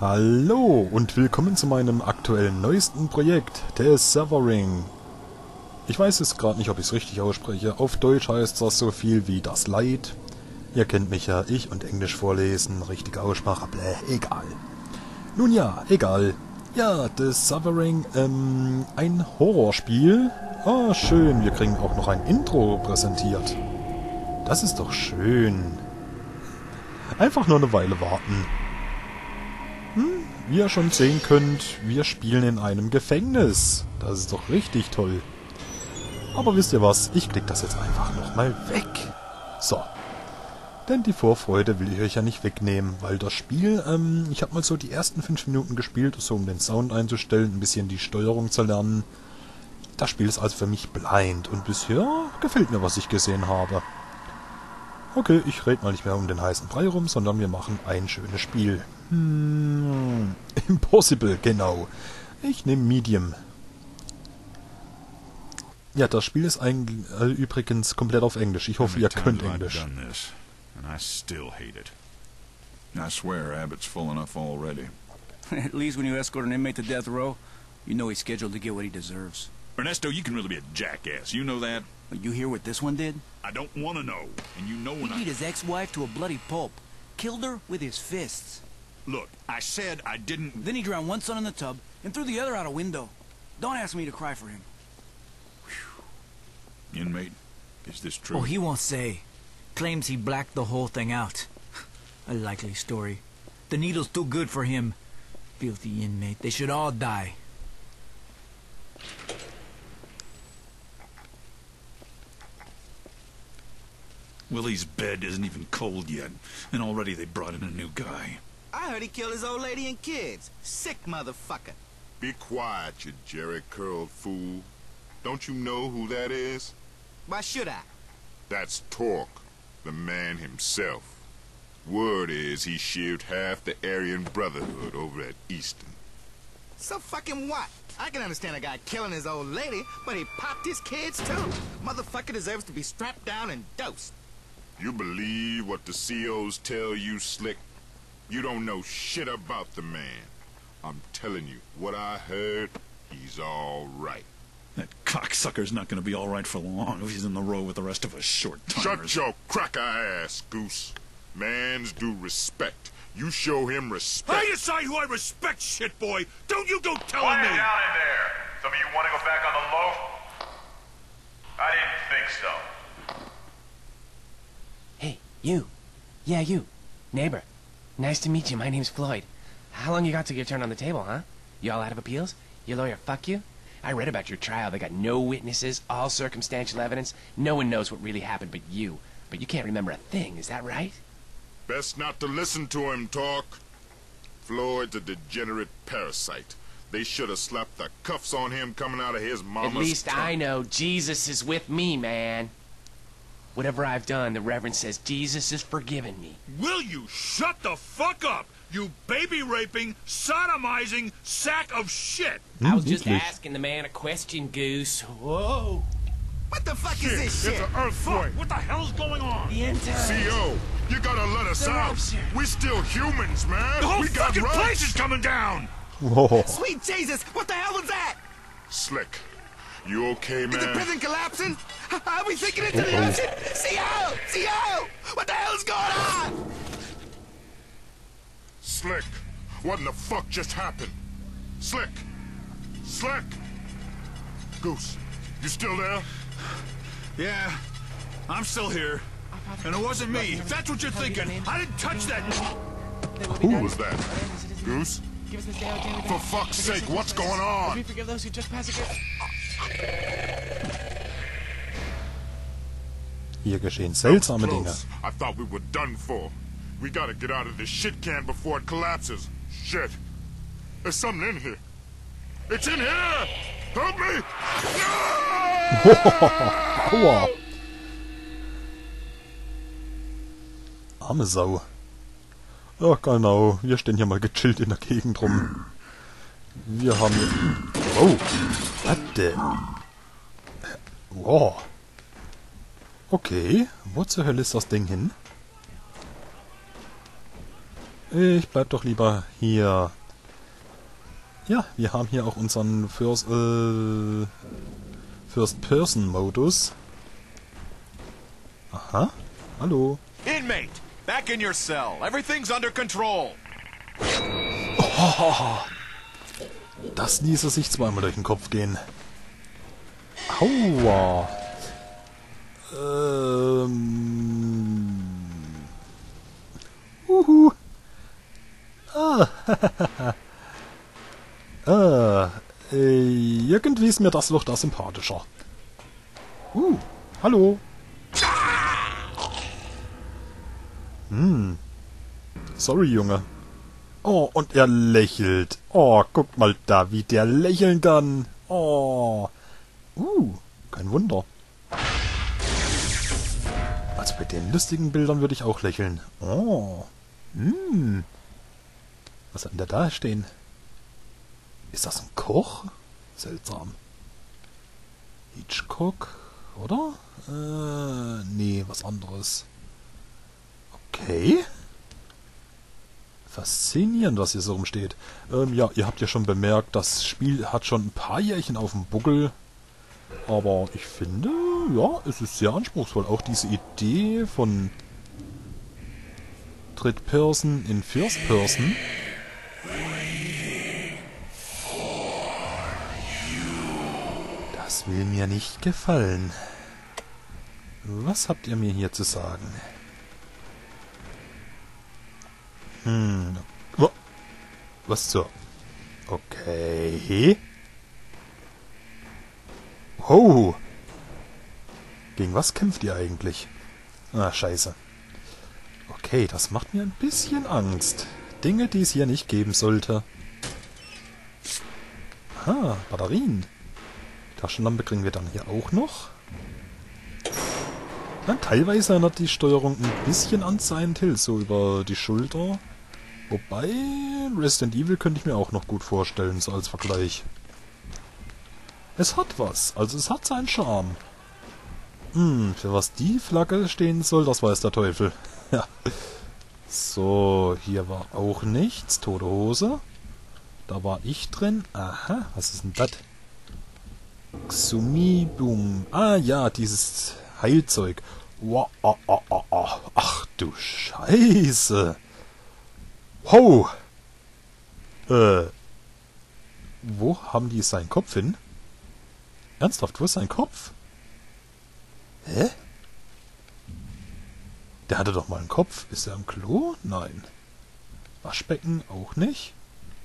Hallo und willkommen zu meinem aktuellen neuesten Projekt, der Suffering. Ich weiß es gerade nicht, ob ich es richtig ausspreche. Auf Deutsch heißt das so viel wie das Leid. Ihr kennt mich ja, ich und Englisch vorlesen, richtige Aussprache, egal. Nun ja, egal. Ja, The Suffering, ein Horrorspiel. Ah, schön, wir kriegen auch noch ein Intro präsentiert. Das ist doch schön. Einfach nur eine Weile warten. Wie ihr schon sehen könnt, wir spielen in einem Gefängnis. Das ist doch richtig toll. Aber wisst ihr was, ich klicke das jetzt einfach nochmal weg. So. Denn die Vorfreude will ich euch ja nicht wegnehmen, weil das Spiel, ich habe mal so die ersten 5 Minuten gespielt, so um den Sound einzustellen, ein bisschen die Steuerung zu lernen. Das Spiel ist also für mich blind und bisher gefällt mir, was ich gesehen habe. Okay, ich rede mal nicht mehr um den heißen Brei rum, sondern wir machen ein schönes Spiel. Impossible, genau. Ich nehme Medium. Ja, das Spiel ist eigentlich übrigens komplett auf Englisch. Ich hoffe, ihr könnt Englisch. And I still hate it. I swear Abbott's full enough already. At least when you escort an inmate to death row, you know he's scheduled to get what he deserves. Ernesto, you can really be a jackass. You know that? But you hear what this one did? I don't want to know. And you know He when beat his ex-wife to a bloody pulp. Killed her with his fists. Look, I said I didn't... Then he drowned one son in the tub and threw the other out a window. Don't ask me to cry for him. Inmate, is this true? Oh, he won't say. Claims he blacked the whole thing out. A likely story. The needle's too good for him. Filthy inmate. They should all die. Willie's bed isn't even cold yet, and already they brought in a new guy. I heard he killed his old lady and kids. Sick motherfucker. Be quiet, you jerry-curled fool. Don't you know who that is? Why should I? That's Torque, the man himself. Word is he shaved half the Aryan Brotherhood over at Easton. So fucking what? I can understand a guy killing his old lady, but he popped his kids too. Motherfucker deserves to be strapped down and dosed. You believe what the COs tell you, Slick? You don't know shit about the man. I'm telling you, what I heard, he's all right. That cocksucker's not going to be all right for long if he's in the row with the rest of us short-timers. Shut your cracker ass, Goose. Mans do respect. You show him respect. I decide who I respect, shit boy. Don't you go telling Quiet me. down in there. Some of you want to go back on the loaf? I didn't think so. Hey, you. Yeah, you. Neighbor. Nice to meet you. My name's Floyd. How long you got till your turn on the table, huh? You all out of appeals? Your lawyer fuck you? I read about your trial. They got no witnesses, all circumstantial evidence. No one knows what really happened but you. But you can't remember a thing, is that right? Best not to listen to him talk. Floyd's a degenerate parasite. They should have slapped the cuffs on him coming out of his mama's At least tongue. I know Jesus is with me, man. Whatever I've done, the Reverend says Jesus has forgiven me. Will you shut the fuck up, you baby-raping, sodomizing sack of shit? I was just Niedlich. asking the man a question, Goose. Whoa. What the fuck is this shit? It's an earthquake. What the hell's going on? The end times. CO, you gotta let us They're out. upstairs. We're still humans, man. The whole we got fucking rights. place is coming down! Wow. Sweet Jesus, what the hell was that? Slick, you okay, Is the man? prison collapsing? Are we sinking into the ocean? CO! CO! What the hell's going on? Slick, what in the fuck just happened? Slick! Slick! Goose, you still there? Yeah, I'm still here. And it wasn't me. If that's what you're thinking, I didn't touch that. Who was that? Goose? For fuck's sake, what's going on? We forgive those who trespass against. Hier geschehen seltsame Dinge. Close. I thought we were done for. We gotta get out of this shit can before it collapses. Shit. There's something in here. It's in here! Help me! Aua. Arme Sau. Ach genau, wir stehen hier mal gechillt in der Gegend rum. Wir haben hier... Oh, warte. Wow. Okay, wo zur Hölle ist das Ding hin? Ich bleib doch lieber hier. Ja, wir haben hier auch unseren First-Person-Modus. Aha. Hallo. Inmate, back in your cell. Everything's under control. Oh, das ließe sich zweimal durch den Kopf gehen. Aua. Irgendwie ist mir das Loch da sympathischer. Hallo. Sorry, Junge. Oh, und er lächelt. Oh, guck mal da, wie der lächeln kann. Oh. Kein Wunder. Also bei den lustigen Bildern würde ich auch lächeln. Oh. Was hat denn da stehen? Ist das ein Koch? Seltsam. Hitchcock, oder? Nee, was anderes. Okay. Faszinierend, was hier so rumsteht. Ja, ihr habt ja schon bemerkt, das Spiel hat schon ein paar Jährchen auf dem Buckel. Aber ich finde, ja, es ist sehr anspruchsvoll. Auch diese Idee von Drittperson in First Person. Das will mir nicht gefallen. Was habt ihr mir hier zu sagen? Was zur... Okay. Oh. Gegen was kämpft ihr eigentlich? Ah, scheiße. Okay, das macht mir ein bisschen Angst. Dinge, die es hier nicht geben sollte. Ah, Batterien. Taschenlampe kriegen wir dann hier auch noch. Ja, teilweise erinnert die Steuerung ein bisschen an Silent Hill, so über die Schulter. Wobei, Resident Evil könnte ich mir auch noch gut vorstellen, so als Vergleich. Es hat was, also es hat seinen Charme. Für was die Flagge stehen soll, das weiß der Teufel. Ja. So, hier war auch nichts. Tote Hose. Da war ich drin. Aha, was ist denn das? Xumibum. Ah ja, dieses Heilzeug. Wow, ach du Scheiße. Ho! Wo haben die seinen Kopf hin? Ernsthaft, wo ist sein Kopf? Hä? Der hatte doch mal einen Kopf. Ist er im Klo? Nein. Waschbecken auch nicht?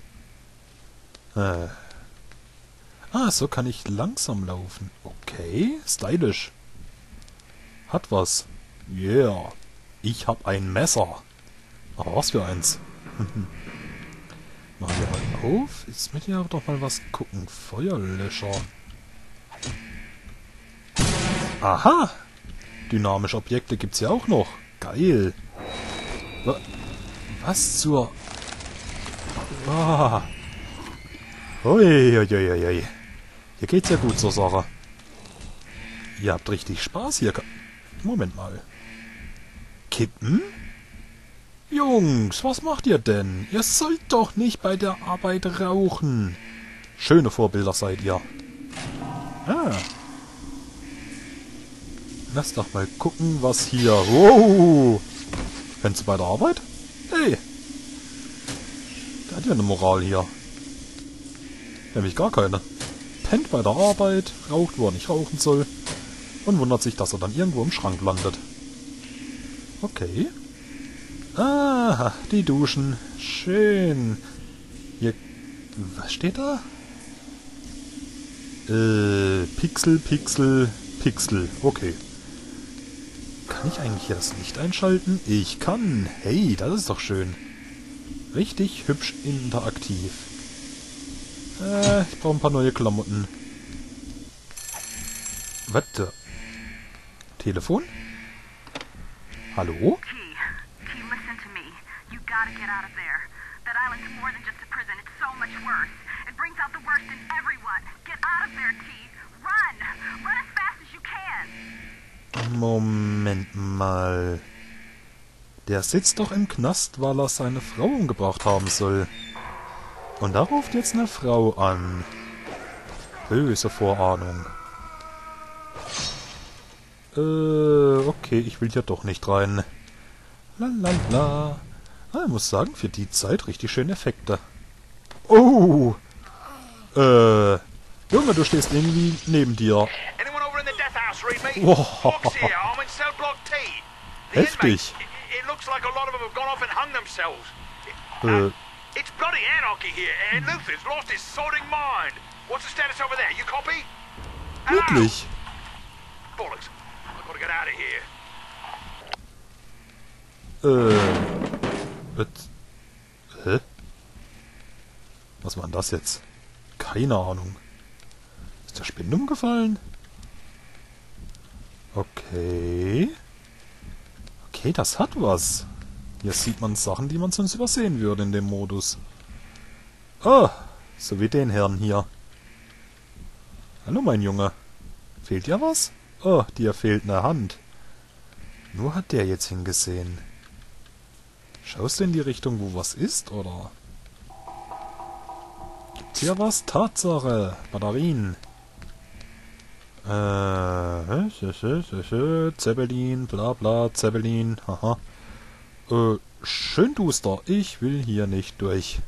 Ah, so kann ich langsam laufen. Okay, stylisch. Hat was. Yeah. Ich hab ein Messer. Aber was für eins? Machen wir mal auf. Jetzt müssen wir doch mal was gucken. Feuerlöscher. Aha! Dynamische Objekte gibt's ja auch noch. Geil. Was zur... Ah. Uiuiuiui. Hier geht's ja gut zur Sache. Ihr habt richtig Spaß hier. Moment mal. Kippen? Jungs, was macht ihr denn? Ihr sollt doch nicht bei der Arbeit rauchen. Schöne Vorbilder seid ihr. Ah. Lass doch mal gucken, was hier... Wow! Kennst du bei der Arbeit? Hey! Der hat ja eine Moral hier. Nämlich gar keine. Pennt bei der Arbeit, raucht, wo er nicht rauchen soll und wundert sich, dass er dann irgendwo im Schrank landet. Okay. Ah, die Duschen. Schön. Hier... Was steht da? Pixel, Pixel, Pixel. Okay. Kann ich eigentlich hier das Licht einschalten? Ich kann. Hey, das ist doch schön. Richtig hübsch interaktiv. Ich brauche ein paar neue Klamotten. Warte. Telefon? Hallo? T, listen to me. You gotta get out of there. That island's more than just a prison. It's so much worse. It brings out the worst in everyone. Get out of there, T. Run! Run as fast as you can! Moment mal. Der sitzt doch im Knast, weil er seine Frau umgebracht haben soll. Und da ruft jetzt eine Frau an. Böse Vorahnung. Okay, ich will hier doch nicht rein. Lalala. Ah, ich muss sagen, für die Zeit richtig schöne Effekte. Oh! Junge, du stehst irgendwie neben dir. Wow. Heftig. It's bloody anarchy here, and Luther's lost his sorting mind. What's the status over there? You copy? Wirklich? Bollocks. I've got to get out of here. Hä? Was war denn das jetzt? Keine Ahnung. Ist der Spind umgefallen? Okay. Okay, das hat was. Hier sieht man Sachen, die man sonst übersehen würde in dem Modus. Oh, so wie den Herrn hier. Hallo, mein Junge. Fehlt dir was? Oh, dir fehlt eine Hand. Nur hat der jetzt hingesehen. Schaust du in die Richtung, wo was ist, oder? Gibt's hier was? Tatsache. Batterien. Zeppelin, bla bla, Zeppelin, haha. Schön duster. Ich will hier nicht durch.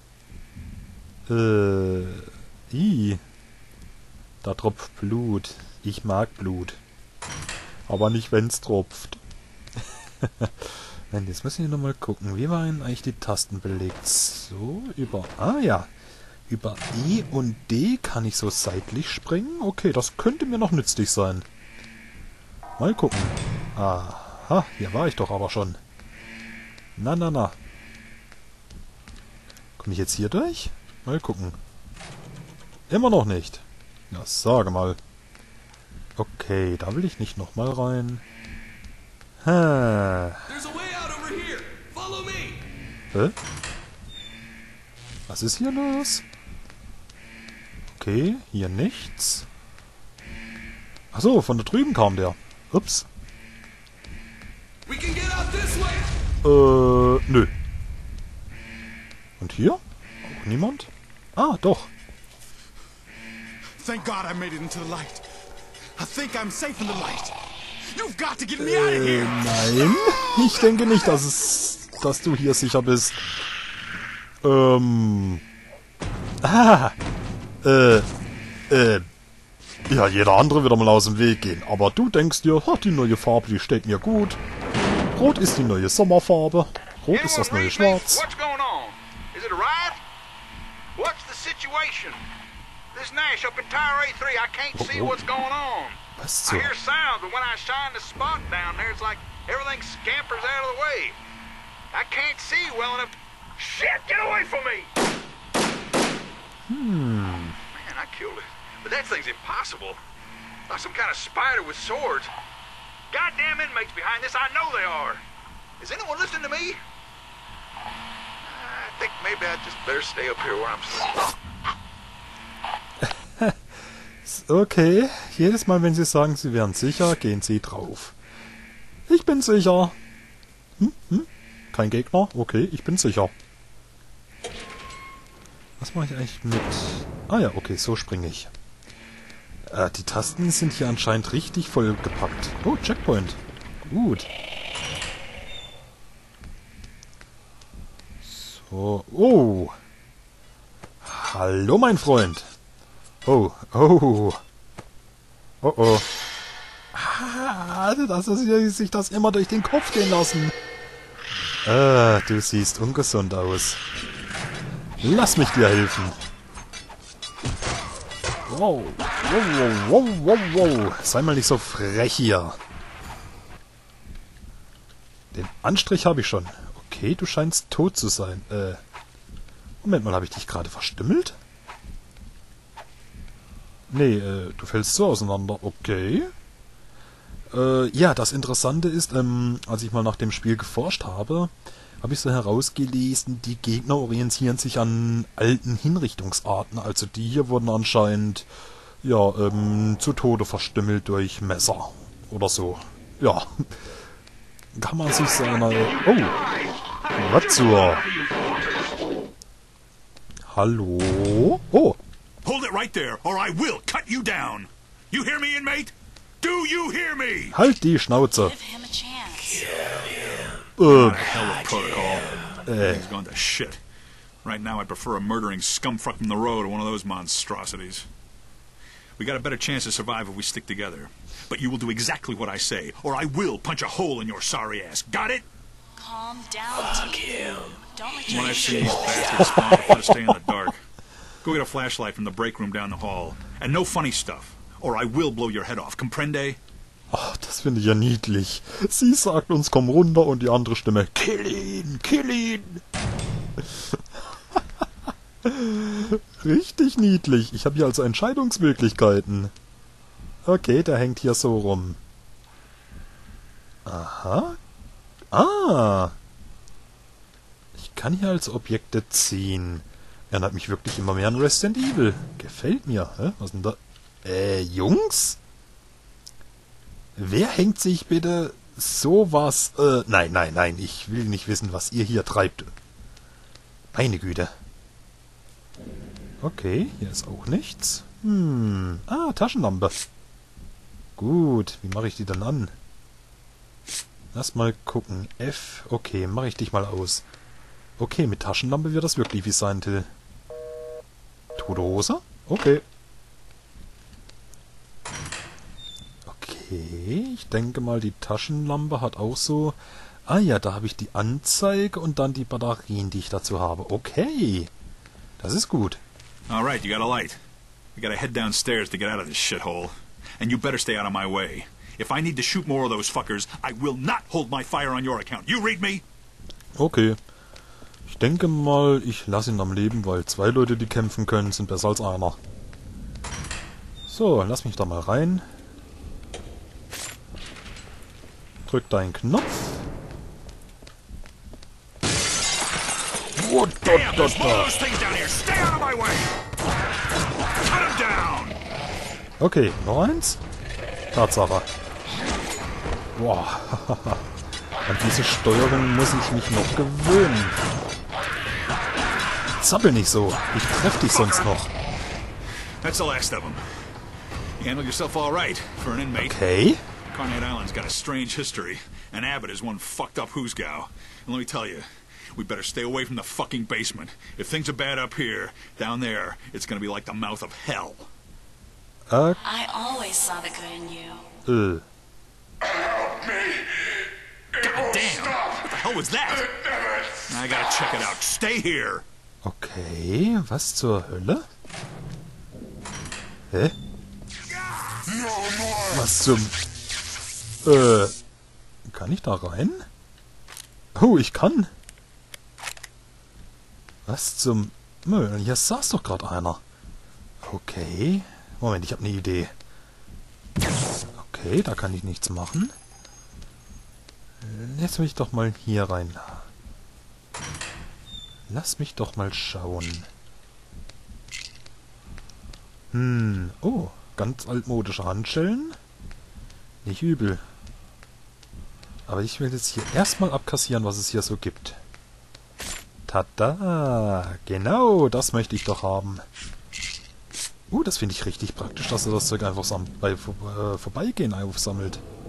Da tropft Blut. Ich mag Blut. Aber nicht, wenn's tropft. Jetzt müssen wir nochmal gucken. Wie waren eigentlich die Tasten belegt? So, über... Ah ja. Über E und D kann ich so seitlich springen. Okay, das könnte mir noch nützlich sein. Mal gucken. Aha, hier war ich doch aber schon. Na. Komme ich jetzt hier durch? Mal gucken. Immer noch nicht. Ja, sage mal. Okay, da will ich nicht nochmal rein. Hä? Was ist hier los? Okay, hier nichts. Achso, von da drüben kam der. Ups. Nö. Und hier? Auch niemand? Ah, doch. Thank God I made it into the light. I think I'm safe in the light. You've got to get me out of here. Nein. Ich denke nicht, dass du hier sicher bist. Ja, jeder andere wird mal aus dem Weg gehen. Aber du denkst dir, die neue Farbe, die steht mir gut. Rot ist die neue Sommerfarbe. Rot ist das neue Schwarz. What's going on? Is it a riot? What's the situation? This Nash up in Tower A3, I can't see what's going on. Was I zur... hear sounds, but when I shine the spot down there, it's like everything scampers out of the way. I can't see well enough. Shit, get away from me! Man, I killed it. But that thing's impossible. Like some kind of spider with swords. Goddamn inmates behind this, I know they are. Is anyone listening to me? I think maybe I just better stay up here where I'm sitting. Okay, jedes Mal, wenn Sie sagen, Sie wären sicher, gehen Sie drauf. Ich bin sicher. Kein Gegner? Okay, ich bin sicher. Was mache ich eigentlich mit... Ah ja, okay, so springe ich. Die Tasten sind hier anscheinend richtig vollgepackt. Oh, Checkpoint. Gut. So, oh. Hallo, mein Freund. Oh. Das ist sich das immer durch den Kopf gehen lassen. Du siehst ungesund aus. Lass mich dir helfen. Wow. Sei mal nicht so frech hier. Den Anstrich habe ich schon. Okay, du scheinst tot zu sein. Moment mal, habe ich dich gerade verstümmelt? Nee, du fällst so auseinander. Okay. Ja, das Interessante ist, als ich mal nach dem Spiel geforscht habe, habe ich so herausgelesen, die Gegner orientieren sich an alten Hinrichtungsarten. Also die hier wurden anscheinend, ja, zu Tode verstümmelt durch Messer. Oder so. Ja. kann man sich seiner... Oh! Was zur... Hallo? Oh! Hold it right there, or I will cut you down. You hear me, inmate? Do you hear me? Halt die Schnauze! Give him a chance. Not a hell of protocol. Thing's gone to shit. Right now, I'd prefer a murdering scumfuck from the road to one of those monstrosities. We got a better chance to survive if we stick together. But you will do exactly what I say, or I will punch a hole in your sorry ass. Got it? Calm down, T. Don't let your When I've seen issues these bastards spawn, I prefer to stay in the dark. Go get a flashlight from the break room down the hall. And no funny stuff, or I will blow your head off. Comprende? Ach, das finde ich ja niedlich. Sie sagt uns, komm runter, und die andere Stimme, kill ihn, kill ihn. Richtig niedlich. Ich habe hier also Entscheidungsmöglichkeiten. Okay, der hängt hier so rum. Aha. Ah. Ich kann hier also Objekte ziehen. Erinnert mich wirklich immer mehr an Resident Evil. Gefällt mir. Hä? Was denn da? Jungs? Wer hängt sich bitte sowas... Nein. Ich will nicht wissen, was ihr hier treibt. Meine Güte. Okay, hier ist auch nichts. Taschenlampe. Gut, wie mache ich die dann an? Lass mal gucken. F. Okay, mache ich dich mal aus. Okay, mit Taschenlampe wird das wirklich wie Silent Hill. Tote Hose? Okay. Okay, ich denke mal, die Taschenlampe hat auch so... Ah ja, da habe ich die Anzeige und dann die Batterien, die ich dazu habe. Okay. Das ist gut. All right, you got a light. We gotta head downstairs to get out of this shithole. And you better stay out of my way. If I need to shoot more of those fuckers, I will not hold my fire on your account. You read me? Okay. Ich denke mal, ich lasse ihn am Leben, weil 2 Leute, die kämpfen können, sind besser als einer. So, lass mich da mal rein. Drück deinen Knopf. Damn, there's more of those things down here. Stay out of my way. Cut him down. Okay, noch eins. Tatsache. Boah. An diese Steuerung muss ich mich noch gewöhnen. Zappel nicht so. Ich treff dich sonst noch. That's the last of them. You handled yourself all right for an inmate. Okay. Carnate Island's got a strange history, and Abbott is one fucked up hoosgow. And let me tell you, we better stay away from the fucking basement. If things are bad up here, down there, it's gonna be like the mouth of hell. I always saw the good in you. Help me! God damn! What the hell was that? I gotta check it out. Stay here! Okay, was zur Hölle? Hä? Was zum... Kann ich da rein? Oh, ich kann. Was zum... Hier saß doch gerade einer. Okay. Moment, ich habe eine Idee. Okay, da kann ich nichts machen. Jetzt will ich doch mal hier rein. Lass mich doch mal schauen. Oh, ganz altmodische Handschellen. Nicht übel. Aber ich will jetzt hier erstmal abkassieren, was es hier so gibt. Tada! Genau, das möchte ich doch haben. Das finde ich richtig praktisch, dass er das Zeug einfach bei Vorbeigehen aufsammelt.